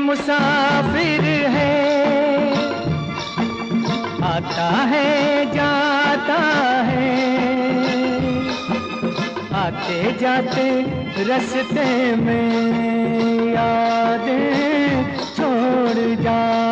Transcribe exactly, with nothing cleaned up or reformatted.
मुसाफिर है, आता है जाता है, आते जाते रास्ते में यादें छोड़ जा।